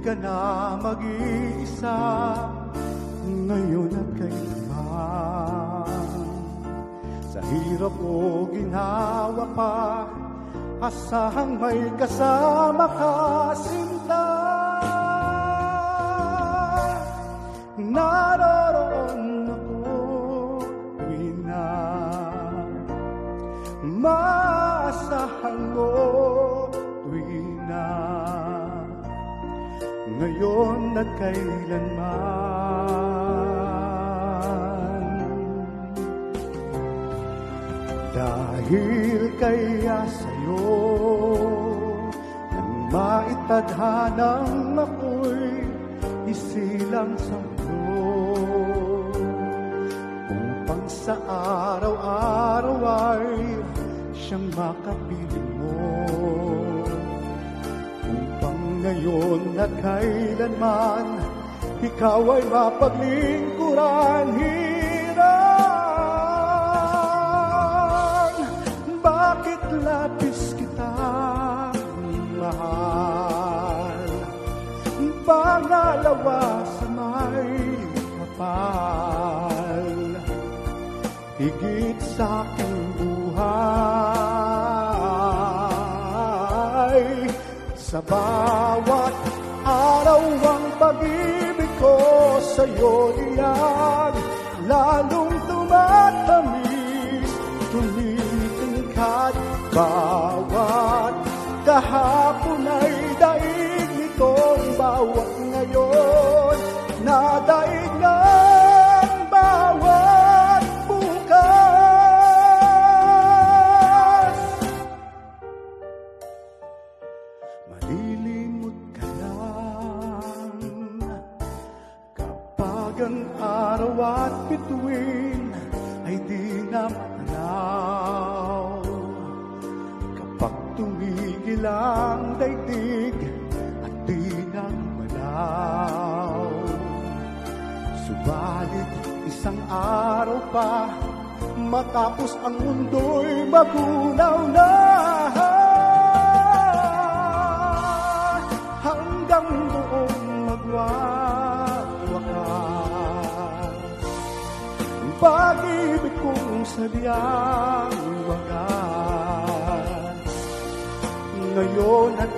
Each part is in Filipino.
ka na mag-iisa ngayon at kailanman. Sa hirap o ginhawa pa, asahang may kasama ka, sinta. Naroroon ako tuwing na maasahan mo, tuwing na ngayon at kailanman. Dahil kaya sa'yo nang maitadhanang ako'y isilang sa mundo, upang sa araw-araw ay siyang makapiling mo, upang ngayon at kailanman ikaw ay mapaglingkuran. Hiran, bakit labis kitang mahal, pangalawa sa may kapal, higit sa aking buhay. Sa bawat araw ang pag-ibig ko sa'yo iyag, lalong tumatamis, tumitingkad. Bawat kahapon ay daig nitong bawat ngayon, nadaig ng bawat bukas. Malilimot ka lang kapag ang araw at bituin ay di na matanaw, kapag tumigil ang daigdig at di na malaw. Subalit isang araw pa matapos ang mundo'y magunaw na, hanggang doon magwawakas pag-ibig kong sadyang wagas, ngayon at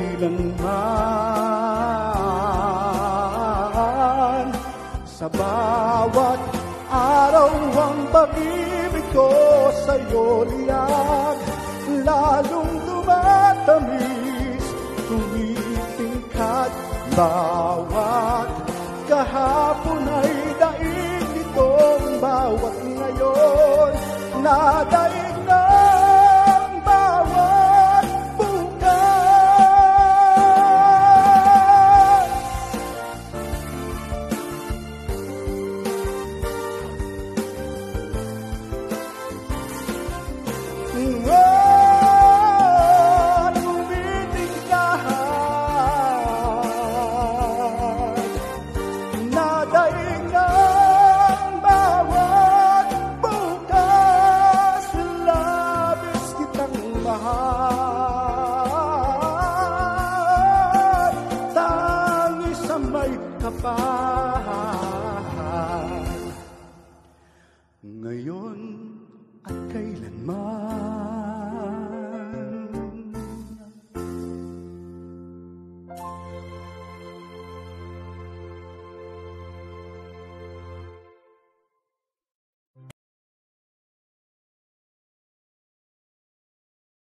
kailanman. Sa bawat araw ang pag-ibig ko sa'yo liyag, lalong tumatamis, tumitingkad.